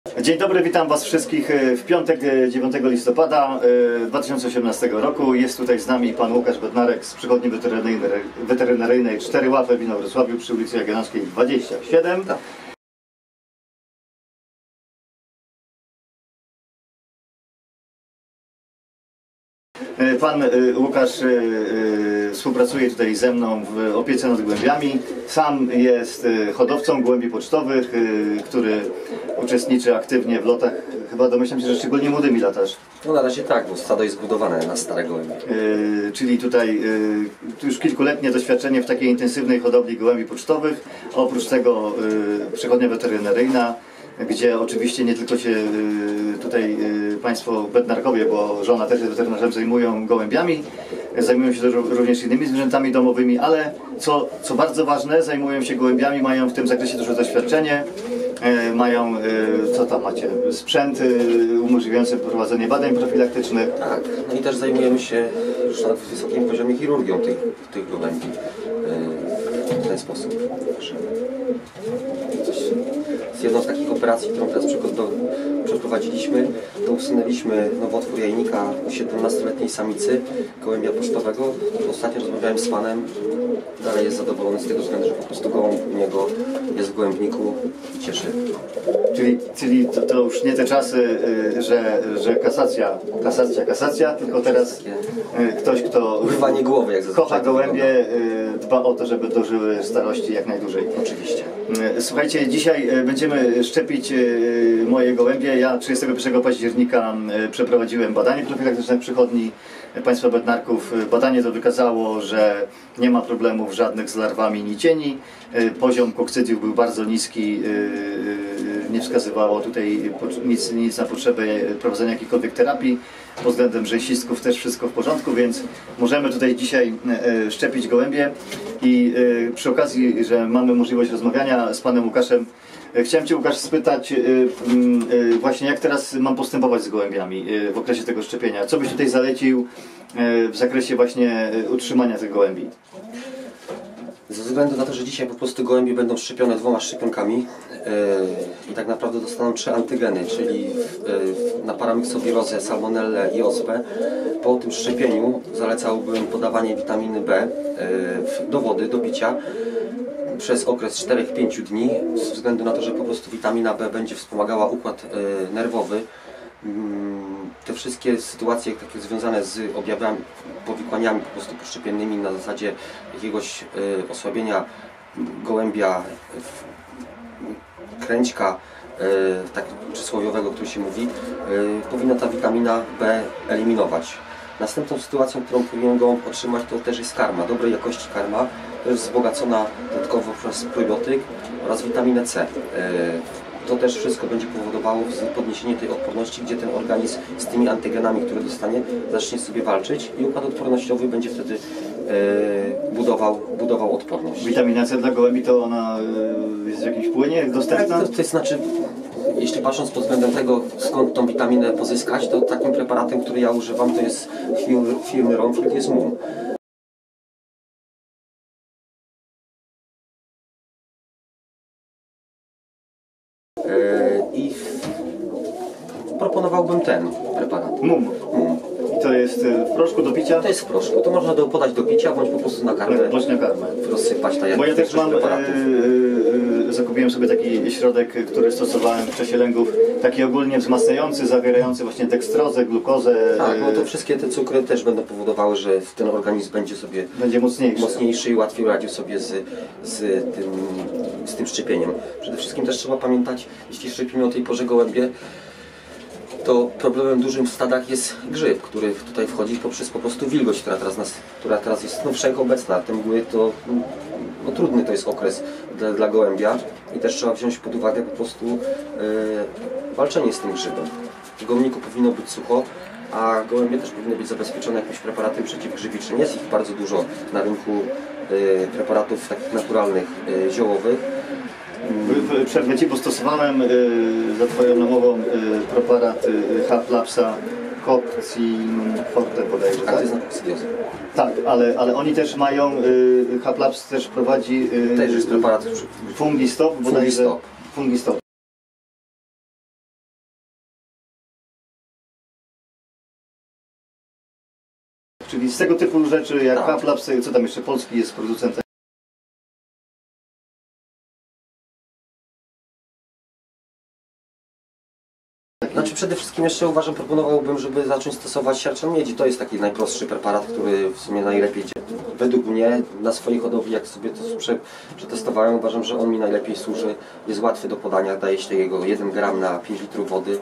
Dzień dobry, witam Was wszystkich w piątek 9 listopada 2018 roku. Jest tutaj z nami pan Łukasz Bednarek z Przychodni Weterynaryjnej 4 Łapy w Inowrocławiu przy ulicy Jagiellońskiej 27. Tak. Pan Łukasz współpracuje tutaj ze mną w opiece nad gołębiami. Sam jest hodowcą gołębi pocztowych, który uczestniczy aktywnie w lotach. Chyba domyślam się, że szczególnie młodymi latasz. No na razie tak, bo stado jest zbudowane na stare gołębie. Czyli tutaj już kilkuletnie doświadczenie w takiej intensywnej hodowli gołębi pocztowych. Oprócz tego przychodnia weterynaryjna, gdzie oczywiście nie tylko się tutaj Państwo Bednarkowie, bo żona też jest weterynarzem, zajmują gołębiami, zajmują się również innymi zwierzętami domowymi, ale co bardzo ważne, zajmują się gołębiami, mają w tym zakresie duże doświadczenie, mają, co tam macie, sprzęt umożliwiający prowadzenie badań profilaktycznych. Tak, no i też zajmujemy się już na wysokim poziomie chirurgią tych gołębi w ten sposób. Z jedną z takich operacji, którą teraz przeprowadziliśmy, to usunęliśmy nowotwór jajnika u 17-letniej samicy gołębia pocztowego. Ostatnio rozmawiałem z panem, dalej jest zadowolony z tego względu, że po prostu gołąb u niego jest w gołębniku i cieszy. Czyli to już nie te czasy, że kasacja, tylko teraz ktoś, kto urywanie głowy, jak kocha gołębie, dba o to, żeby dożyły starości jak najdłużej. Oczywiście. Słuchajcie, dzisiaj będziemy szczepić moje gołębie. Ja 31 października przeprowadziłem badanie profilaktyczne w przychodni państwa Bednarków. Badanie to wykazało, że nie ma problemów żadnych z larwami nicieni. Poziom kokcydiów był bardzo niski. Nie wskazywało tutaj nic na potrzebę prowadzenia jakichkolwiek terapii. Pod względem rzęsistków też wszystko w porządku, więc możemy tutaj dzisiaj szczepić gołębie. I przy okazji, że mamy możliwość rozmawiania z panem Łukaszem, chciałem Cię, Łukasz, spytać właśnie, jak teraz mam postępować z gołębiami w okresie tego szczepienia. Co byś tutaj zalecił w zakresie właśnie utrzymania tych gołębi? Ze względu na to, że dzisiaj po prostu gołębie będą szczepione 2 szczepionkami i tak naprawdę dostaną 3 antygeny, czyli na paramyxowirozę, salmonellę i ospę. Po tym szczepieniu zalecałbym podawanie witaminy B do wody, do picia przez okres 4-5 dni, ze względu na to, że po prostu witamina B będzie wspomagała układ nerwowy. Te wszystkie sytuacje takie związane z objawami, powikłaniami po prostu poszczepiennymi na zasadzie jakiegoś osłabienia gołębia, kręćka, tak przysłowiowego, który się mówi, powinna ta witamina B eliminować. Następną sytuacją, którą powinien gołąb otrzymać, to też jest karma, dobrej jakości karma. To jest wzbogacona dodatkowo przez probiotyk oraz witaminę C. To też wszystko będzie powodowało podniesienie tej odporności, gdzie ten organizm z tymi antygenami, które dostanie, zacznie sobie walczyć i układ odpornościowy będzie wtedy budował odporność. Witamina C dla gołębi to ona jest w jakimś płynie dostępna? Tak, to znaczy, jeśli patrząc pod względem tego, skąd tą witaminę pozyskać, to takim preparatem, który ja używam, to jest firmy Romfil, to jest MUM. I proponowałbym ten preparat. MUM. I to jest w proszku do picia? To jest w proszku. To można podać do picia, bądź po prostu na karmę. Bądź na karmę. Rozsypać tak jak. Bo ja też mam, zakupiłem sobie taki środek, który stosowałem w czasie lęgów, taki ogólnie wzmacniający, zawierający właśnie dekstrozę, glukozę. Tak, no to wszystkie te cukry też będą powodowały, że ten organizm będzie sobie mocniejszy i łatwiej radził sobie z tym szczepieniem. Przede wszystkim też trzeba pamiętać, jeśli szczepimy o tej porze gołębie, to problemem dużym w stadach jest grzyb, który tutaj wchodzi poprzez po prostu wilgoć, która teraz jest wszechobecna. Te mgły to trudny to jest okres dla gołębia i też trzeba wziąć pod uwagę po prostu walczenie z tym grzybem. W gołębniku powinno być sucho, a gołębie też powinny być zabezpieczone jakimś preparatem przeciwgrzybicznym. Jest ich bardzo dużo na rynku preparatów takich naturalnych, ziołowych. Przerwę Ci, bo stosowałem za Twoją namową preparat Haplapsa Coccinum Forte bodajże, tak? A to jest na kokcydiozę. Tak, ale oni też mają, Haplaps też prowadzi też jest preparat Fungistop bodajże. Fungistop. Czyli z tego typu rzeczy jak Tak. Haplabs, co tam jeszcze, polski jest producentem. Znaczy przede wszystkim jeszcze proponowałbym, żeby zacząć stosować siarczan miedzi. To jest taki najprostszy preparat, który w sumie najlepiej według mnie na swojej hodowli, jak sobie to przetestowałem, uważam, że on mi najlepiej służy. Jest łatwy do podania, daje się jego 1 gram na 5 litrów wody.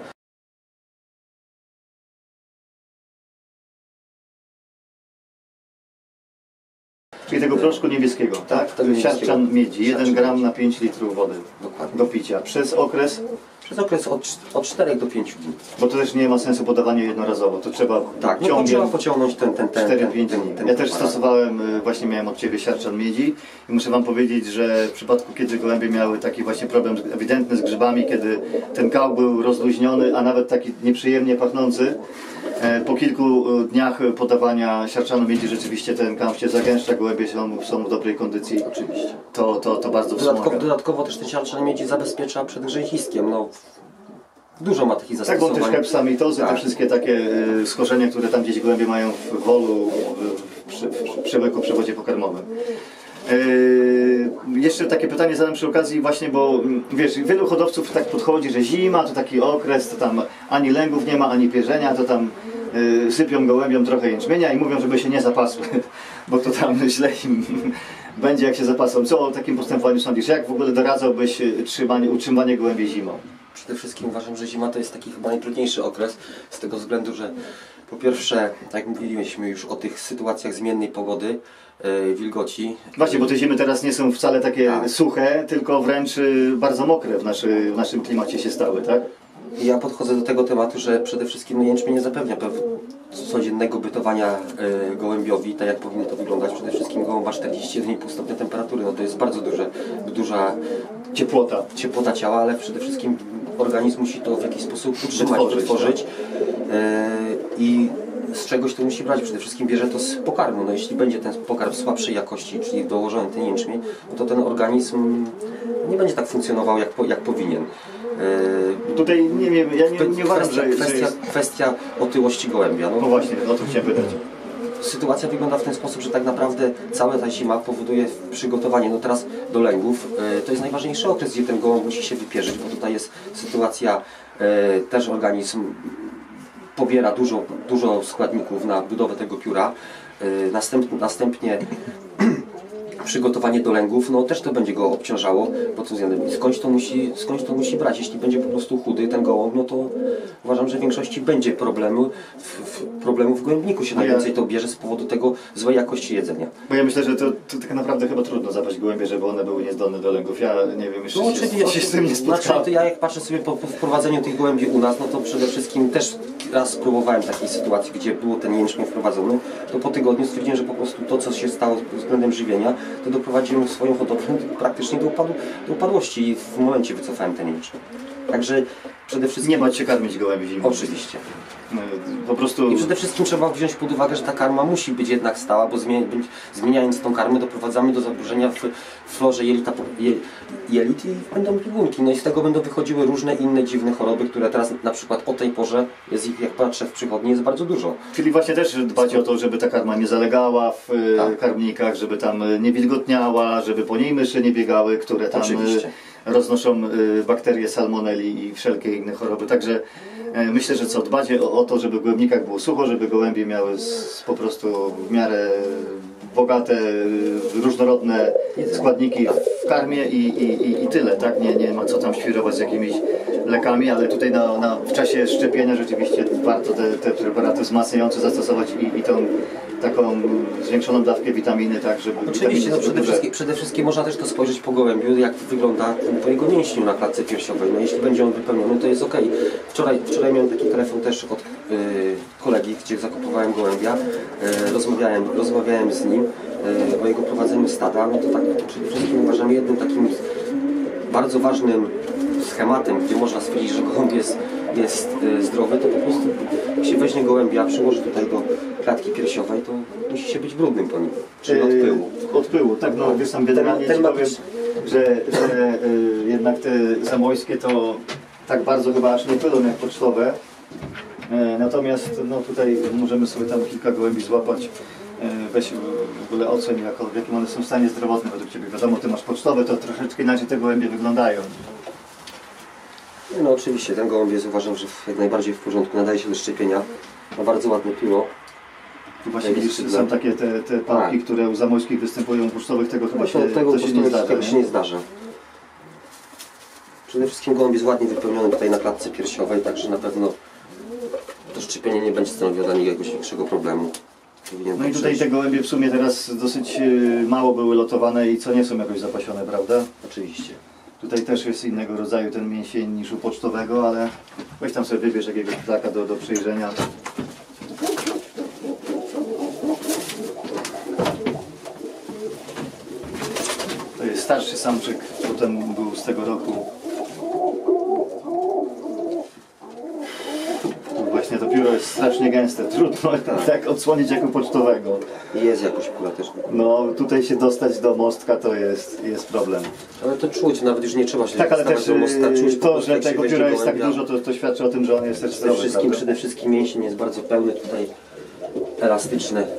Czyli tego proszku niebieskiego, tak? tego niebieskiego. Siarczan miedzi, 1 Siarczan gram miedzi. na 5 litrów wody Dokładnie. do picia. Przez okres, Od 4 do 5 dni. bo to też nie ma sensu podawanie jednorazowo, to trzeba Tak, no to ciągiem trzeba pociągnąć ten 4-5 dni. Ja też preparat. stosowałem, właśnie miałem od Ciebie siarczan miedzi i muszę Wam powiedzieć, że w przypadku, kiedy gołębie miały taki właśnie problem ewidentny z grzybami, kiedy ten kał był rozluźniony, a nawet taki nieprzyjemnie pachnący, po kilku dniach podawania siarczanu miedzi rzeczywiście ten kał się zagęszcza, gołębie są w dobrej kondycji. Oczywiście. To bardzo wspomaga. Dodatkowo też ten siarczan miedzi zabezpiecza przed grzęziskiem. No, dużo ma takich Tak, bo zastosowań. też hepsamitozy, te Tak. wszystkie takie schorzenia, które tam gdzieś gołębie mają w wolu, w przełyku, przewodzie pokarmowym. Jeszcze takie pytanie zadam przy okazji właśnie, bo wiesz, wielu hodowców tak podchodzi, że zima to taki okres, to tam ani lęgów nie ma, ani pierzenia, to tam sypią gołębiom trochę jęczmienia i mówią, żeby się nie zapasły, bo to tam źle im będzie jak się zapasą. Co o takim postępowaniu sądzisz? Jak w ogóle doradzałbyś utrzymanie gołębi zimą? Przede wszystkim uważam, że zima to jest taki chyba najtrudniejszy okres, z tego względu, że po pierwsze, tak jak mówiliśmy już o tych sytuacjach zmiennej pogody, wilgoci. Właśnie, bo te zimy teraz nie są wcale takie Tak. suche, tylko wręcz bardzo mokre w naszym klimacie się stały, tak? Ja podchodzę do tego tematu, że przede wszystkim jęczmień nie zapewnia codziennego bytowania gołębiowi, tak jak powinno to wyglądać. Przede wszystkim gołąb ma 41,5 stopnia temperatury, no to jest bardzo duża ciepłota ciała, ale przede wszystkim organizm musi to w jakiś sposób utrzymać, wytworzyć. I z czegoś to musi brać. Przede wszystkim bierze to z pokarmu. No jeśli będzie ten pokarm słabszej jakości, czyli dołożony ten jęczmień, no to ten organizm nie będzie tak funkcjonował jak powinien. Tutaj nie wiem, ja nie uważam, że Kwestia otyłości gołębia. No właśnie, o to chciałem pytać. Sytuacja wygląda w ten sposób, że tak naprawdę cała ta zima powoduje przygotowanie, no teraz do lęgów. To jest najważniejszy okres, gdzie ten gołąb musi się wypierzyć, bo tutaj jest sytuacja, też organizm pobiera dużo składników na budowę tego pióra. Następnie przygotowanie do lęgów, no też to będzie go obciążało pod tym względem. Skądś to musi brać? Jeśli będzie po prostu chudy ten gołąb, no to uważam, że w większości będzie problemu w gołębniku się najwięcej to bierze z powodu tego złej jakości jedzenia. Bo ja myślę, że to tak naprawdę chyba trudno zapaść gołębie, żeby one były niezdolne do lęgów. Ja nie wiem, jeszcze się z tym nie spotkałem. Znaczy, to ja jak patrzę sobie po wprowadzeniu tych gołębi u nas, no to przede wszystkim też raz próbowałem takiej sytuacji, gdzie było ten jęczmień wprowadzony, to po tygodniu stwierdziłem, że po prostu to, co się stało względem żywienia, to doprowadziłem swoją hodowlę praktycznie do upadłości i w momencie wycofałem ten jęczmień. Także przede wszystkim... Nie bać się karmić gołębi zimą. Oczywiście. Po prostu... I przede wszystkim trzeba wziąć pod uwagę, że ta karma musi być jednak stała, bo zmieniając tą karmę doprowadzamy do zaburzenia w florze jelit i będą biegunki. No i z tego będą wychodziły różne inne dziwne choroby, które teraz na przykład o tej porze, jest ich, jak patrzę w przychodni, jest bardzo dużo. Czyli właśnie też dbać o to, żeby ta karma nie zalegała w karmnikach, żeby tam nie wilgotniała, żeby po niej myszy nie biegały, które tam roznoszą bakterie salmonelli i wszelkie inne choroby. Także myślę, że dbać o to, żeby w gołębnikach było sucho, żeby gołębie miały po prostu w miarę bogate, różnorodne składniki w karmie i tyle, tak? Nie ma co tam świrować z jakimiś lekami, ale tutaj w czasie szczepienia rzeczywiście warto te preparaty wzmacniające zastosować i tą taką zwiększoną dawkę witaminy, tak, żeby... Oczywiście, no przede wszystkim można też to spojrzeć po gołębiu, jak wygląda po jego mięśniu na klatce piersiowej. No jeśli będzie on wypełniony, to jest ok. Wczoraj miałem taki telefon też od kolegi, gdzie zakupowałem gołębia, rozmawiałem z nim o jego prowadzeniu stada. No to tak przede wszystkim uważam jednym takim bardzo ważnym schematem, gdzie można stwierdzić, że gołąb jest zdrowy, to po prostu jak się weźmie gołębia, przyłoży tutaj do klatki piersiowej, to musi się być brudnym po nim, czyli od pyłu. Od pyłu, tak, no wiesz tam generalnie ci powiem, że jednak te zamojskie to tak bardzo chyba aż nie pylą jak pocztowe. Natomiast no, tutaj możemy sobie tam kilka gołębi złapać. Weź w ogóle ocen, w jakim one są w stanie zdrowotnym według Ciebie. Wiadomo, Ty masz pocztowe, to troszeczkę inaczej te gołębie wyglądają. No oczywiście, ten gołąb jest, uważam, że jak najbardziej w porządku, nadaje się do szczepienia. Ma bardzo ładne pióro. Tu właśnie widzisz, są takie te pałki, które u zamojskich występują, u pocztowych, tego chyba się, tego to się nie zdarza. Tego się nie zdarza. Przede wszystkim gołąb jest ładnie wypełniony tutaj na klatce piersiowej, także na pewno to szczepienie nie będzie stanowiło dla niego jakiegoś większego problemu. No i tutaj te gołębie w sumie teraz dosyć mało były lotowane i co nie są jakoś zapasione, prawda? Oczywiście. Tutaj też jest innego rodzaju ten mięsień niż u pocztowego, ale weź tam sobie wybierz jakiegoś ptaka do przejrzenia. To jest starszy samczyk, potem był z tego roku. Właśnie to pióro jest strasznie gęste, trudno tak odsłonić jak u pocztowego. I jest jakoś pióra też. No tutaj się dostać do mostka to jest problem. Ale to czuć, nawet już nie trzeba się Tak, ale też do mosta, czuć po to, prostu, że jak się tego weźmie pióra jest tak gołębia. dużo, to świadczy o tym, że on jest też zdrowy. Przede wszystkim mięsień jest bardzo pełny, tutaj elastyczny.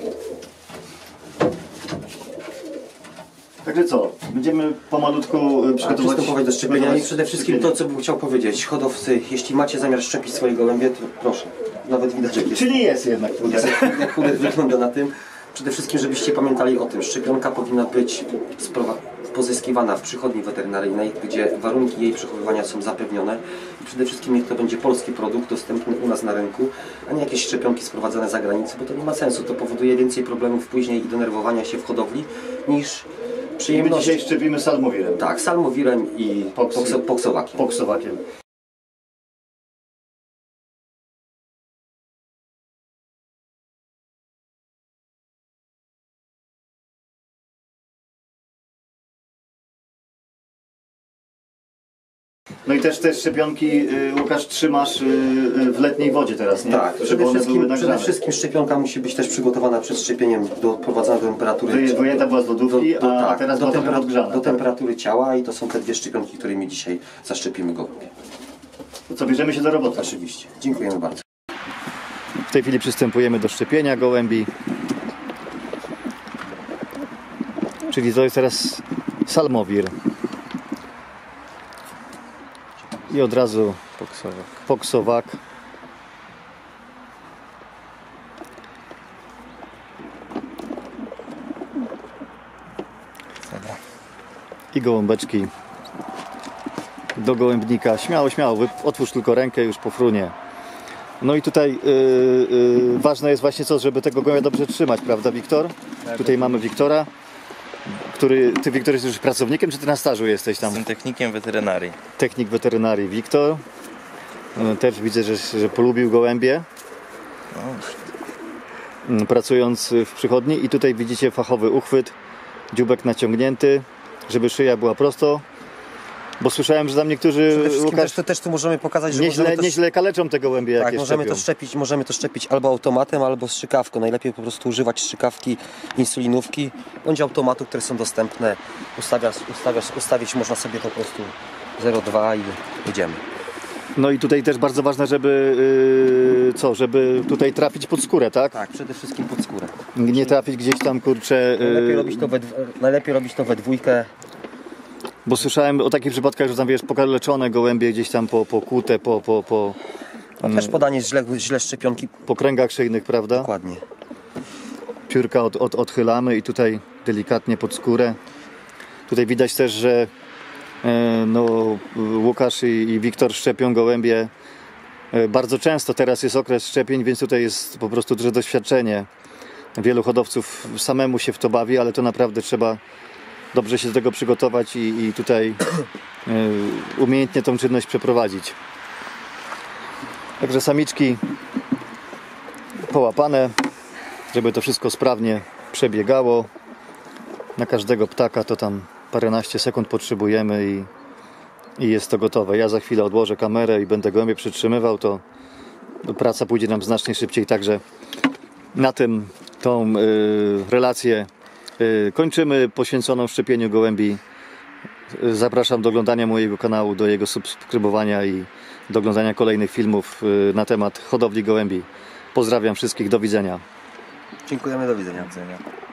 Także co, będziemy pomalutku przygotować... Przystępować do szczepienia i przede wszystkim to, co bym chciał powiedzieć. Hodowcy, jeśli macie zamiar szczepić swoje gołębie, to proszę. Nawet widać, jak jest. Czyli jest jednak puder. Jak puder wygląda na tym. Przede wszystkim, żebyście pamiętali o tym, szczepionka powinna być pozyskiwana w przychodni weterynaryjnej, gdzie warunki jej przechowywania są zapewnione i przede wszystkim niech to będzie polski produkt dostępny u nas na rynku, a nie jakieś szczepionki sprowadzane za granicę, bo to nie ma sensu. To powoduje więcej problemów później i denerwowania się w hodowli niż My przyjemności. dzisiaj szczepimy salmowirem. Tak, salmowirem i poksowakiem. Poksowakiem. No i też te szczepionki, Łukasz, trzymasz w letniej wodzie teraz, nie? Tak, Żeby one były przede nagrzane. wszystkim szczepionka musi być też przygotowana przed szczepieniem, doprowadzona do temperatury. Wyjęta była z lodówki, a tak, teraz była trochę odgrzana. do temperatury ciała i to są te dwie szczepionki, którymi dzisiaj zaszczepimy gołębie. To co, bierzemy się do roboty? Oczywiście. Dziękujemy bardzo. W tej chwili przystępujemy do szczepienia gołębi. Czyli to jest teraz salmowir. I od razu poksowak. I gołąbeczki do gołębnika. Śmiało, śmiało, otwórz tylko rękę, już po frunie. No i tutaj ważne jest właśnie co, żeby tego gołębia dobrze trzymać, prawda, Wiktor? Tak. Tutaj mamy Wiktora, ty, Wiktor, jesteś już pracownikiem, czy ty na stażu jesteś tam? Jestem technikiem weterynarii. Technik weterynarii Wiktor. Też widzę, że polubił gołębie, pracując w przychodni. I tutaj widzicie fachowy uchwyt, dzióbek naciągnięty, żeby szyja była prosto. Bo słyszałem, że tam niektórzy, Łukasz, też tu możemy pokazać, że nieźle kaleczą te gołębie, jak je szczepią. Możemy to szczepić albo automatem, albo strzykawką. Najlepiej po prostu używać strzykawki, insulinówki, bądź automatu, które są dostępne. Ustawić można sobie po prostu 0,2 i jedziemy. No i tutaj też bardzo ważne, żeby tutaj trafić pod skórę, tak? Tak, przede wszystkim pod skórę. Nie trafić gdzieś tam, kurczę... Najlepiej robić to we dwójkę. Bo słyszałem o takich przypadkach, że tam wiesz, pokaleczone gołębie gdzieś tam pokute, też podanie źle szczepionki. Po kręgach szyjnych, prawda? Dokładnie. Piórka odchylamy i tutaj delikatnie pod skórę. Tutaj widać też, że Łukasz i Wiktor szczepią gołębie bardzo często. Teraz jest okres szczepień, więc tutaj jest po prostu duże doświadczenie. Wielu hodowców samemu się w to bawi, ale to naprawdę trzeba dobrze się do tego przygotować i tutaj umiejętnie tą czynność przeprowadzić. Także samiczki połapane, żeby to wszystko sprawnie przebiegało. Na każdego ptaka to tam paręnaście sekund potrzebujemy i jest to gotowe. Ja za chwilę odłożę kamerę i będę gołębie przytrzymywał, to praca pójdzie nam znacznie szybciej. Także na tym tą relację kończymy, poświęconą szczepieniu gołębi Zapraszam do oglądania mojego kanału, do jego subskrybowania i do oglądania kolejnych filmów na temat hodowli gołębi. Pozdrawiam wszystkich, do widzenia. Dziękujemy, do widzenia.